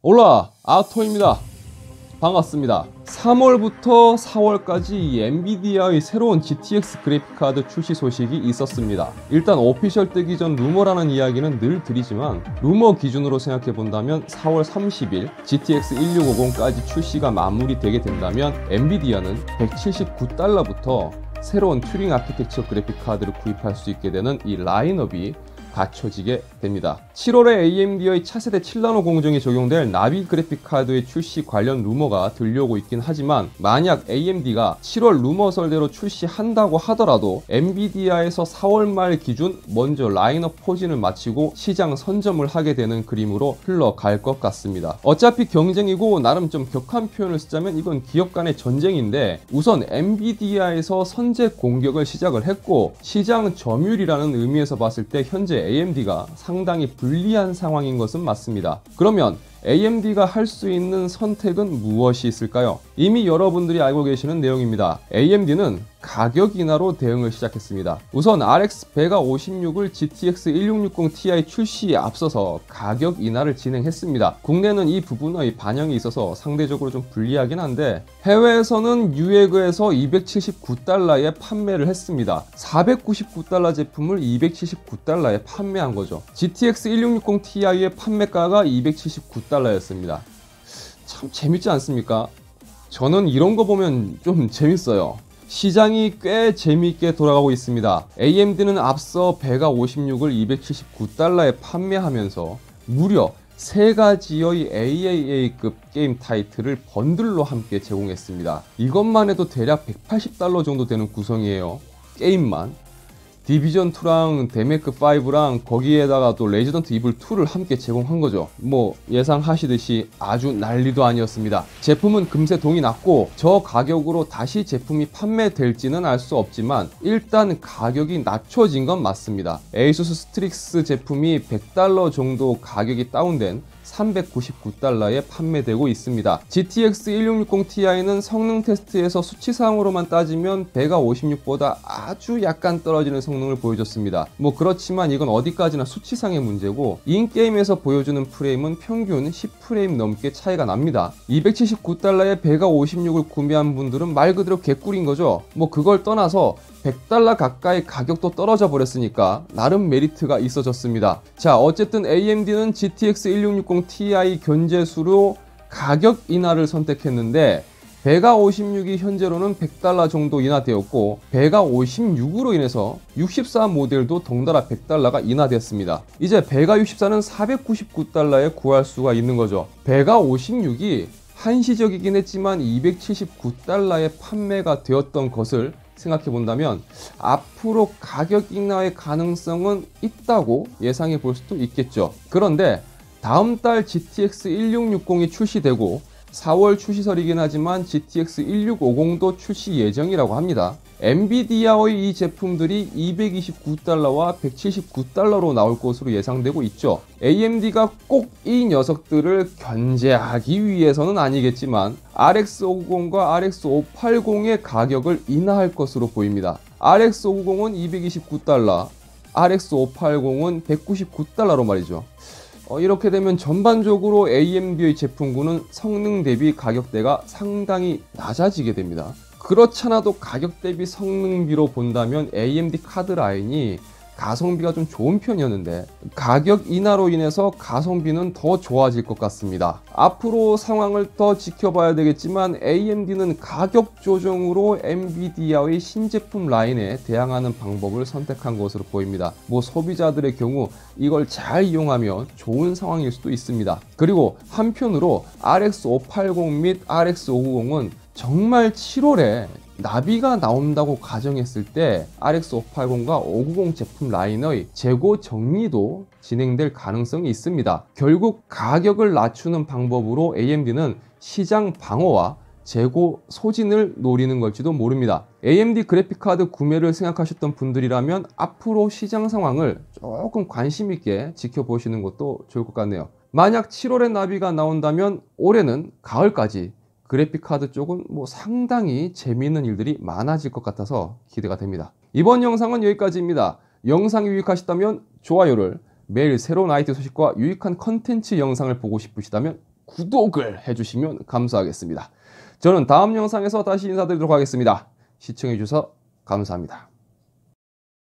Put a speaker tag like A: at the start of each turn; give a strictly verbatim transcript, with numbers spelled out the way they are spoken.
A: 올라 아토입니다. 반갑습니다. 삼월부터 사월까지 이 엔비디아의 새로운 지티엑스 그래픽카드 출시 소식이 있었습니다. 일단 오피셜 뜨기 전 루머라는 이야기는 늘 드리지만 루머 기준으로 생각해 본다면 사월 삼십일 지티엑스 일육오공까지 출시가 마무리되게 된다면 엔비디아는 백칠십구 달러부터 새로운 튜링 아키텍처 그래픽카드를 구입할 수 있게 되는 이 라인업이 갖춰지게 됩니다. 칠월에 에이엠디의 차세대 칠 나노 공정이 적용될 나비 그래픽카드의 출시 관련 루머가 들려오고 있긴 하지만 만약 에이엠디가 칠월 루머설대로 출시한다고 하더라도 엔비디아에서 사월 말 기준 먼저 라인업 포진을 마치고 시장 선점을 하게 되는 그림으로 흘러갈 것 같습니다. 어차피 경쟁이고 나름 좀 격한 표현을 쓰자면 이건 기업 간의 전쟁인데 우선 엔비디아에서 선제 공격을 시작을 했고 시장 점유율이라는 의미에서 봤을 때 현재 에이엠디가 상당히 불리한 상황인 것은 맞습니다. 그러면 에이엠디가 할 수 있는 선택은 무엇이 있을까요? 이미 여러분들이 알고 계시는 내용입니다. 에이엠디는 가격 인하로 대응을 시작했습니다. 우선 알엑스 백오십육을 지티엑스 일육육공 티아이 출시에 앞서서 가격 인하를 진행했습니다. 국내는 이 부분의 반영이 있어서 상대적으로 좀 불리하긴 한데 해외에서는 유에그에서 이백칠십구 달러에 판매를 했습니다. 사백구십구 달러 제품을 이백칠십구 달러에 판매한 거죠. 지티엑스 일육육공 티아이의 판매가가 이백칠십구 달러였습니다. 참 재밌지 않습니까? 저는 이런 거 보면 좀 재밌어요. 시장이 꽤 재미있게 돌아가고 있습니다. 에이엠디는 앞서 백오십육을 이백칠십구 달러에 판매하면서 무려 세 가지의 에이에이에이급 게임 타이틀을 번들로 함께 제공했습니다. 이것만 해도 대략 백팔십 달러 정도 되는 구성이에요. 게임만. 디비전이랑 데메크5랑 거기에다가 또 레지던트 이블 투를 함께 제공한 거죠. 뭐 예상하시듯이 아주 난리도 아니었습니다. 제품은 금세 동이 났고 저 가격으로 다시 제품이 판매될지는 알 수 없지만 일단 가격이 낮춰진 건 맞습니다. 에이수스 스트릭스 제품이 백 달러 정도 가격이 다운된 삼백구십구 달러에 판매되고 있습니다. 지티엑스 일육육공 티아이는 성능 테스트에서 수치상으로만 따지면 백오십육보다 아주 약간 떨어지는 성능을 보여줬습니다. 뭐 그렇지만 이건 어디까지나 수치상의 문제고 인게임에서 보여주는 프레임은 평균 십 프레임 넘게 차이가 납니다. 이백칠십구 달러에 백오십육을 구매한 분들은 말 그대로 개꿀인 거죠. 뭐 그걸 떠나서 백 달러 가까이 가격도 떨어져 버렸으니까 나름 메리트가 있어졌습니다. 자, 어쨌든 에이엠디는 지티엑스 일육육공 티아이 견제수로 가격 인하를 선택했는데 백오십육이 현재로는 백 달러 정도 인하되었고 백오십육으로 인해서 육십사 모델도 덩달아 백 달러가 인하되었습니다. 이제 백육십사는 사백구십구 달러에 구할 수가 있는 거죠. 백오십육이 한시적이긴 했지만 이백칠십구 달러에 판매가 되었던 것을 생각해 본다면 앞으로 가격 인하의 가능성은 있다고 예상해 볼 수도 있겠죠. 그런데 다음 달 지티엑스 일육육공이 출시되고 사월 출시설이긴 하지만 지티엑스 일육오공도 출시 예정이라고 합니다. 엔비디아의 이 제품들이 이백이십구 달러와 백칠십구 달러로 나올 것으로 예상되고 있죠. 에이엠디가 꼭 이 녀석들을 견제하기 위해서는 아니겠지만 알엑스 오백구십과 알엑스 오백팔십의 가격을 인하할 것으로 보입니다. 알엑스 오백구십은 이백이십구 달러, 알엑스 오백팔십은 백구십구 달러로 말이죠. 어, 이렇게 되면 전반적으로 에이엠디의 제품군은 성능 대비 가격대가 상당히 낮아지게 됩니다. 그렇잖아도 가격 대비 성능비로 본다면 에이엠디 카드 라인이 가성비가 좀 좋은 편이었는데 가격 인하로 인해서 가성비는 더 좋아질 것 같습니다. 앞으로 상황을 더 지켜봐야 되겠지만 에이엠디는 가격 조정으로 엔비디아의 신제품 라인에 대항하는 방법을 선택한 것으로 보입니다. 뭐 소비자들의 경우 이걸 잘 이용하면 좋은 상황일 수도 있습니다. 그리고 한편으로 알엑스 오백팔십 및 알엑스 오백구십은 정말 칠월에 나비가 나온다고 가정했을 때 알엑스 오백팔십과 오백구십 제품 라인의 재고 정리도 진행될 가능성이 있습니다. 결국 가격을 낮추는 방법으로 에이엠디는 시장 방어와 재고 소진을 노리는 걸지도 모릅니다. 에이엠디 그래픽카드 구매를 생각하셨던 분들이라면 앞으로 시장 상황을 조금 관심 있게 지켜보시는 것도 좋을 것 같네요. 만약 칠월에 나비가 나온다면 올해는 가을까지 그래픽카드 쪽은 뭐 상당히 재미있는 일들이 많아질 것 같아서 기대가 됩니다. 이번 영상은 여기까지입니다. 영상이 유익하셨다면 좋아요를, 매일 새로운 아이티 소식과 유익한 컨텐츠 영상을 보고 싶으시다면 구독을 해주시면 감사하겠습니다. 저는 다음 영상에서 다시 인사드리도록 하겠습니다. 시청해주셔서 감사합니다.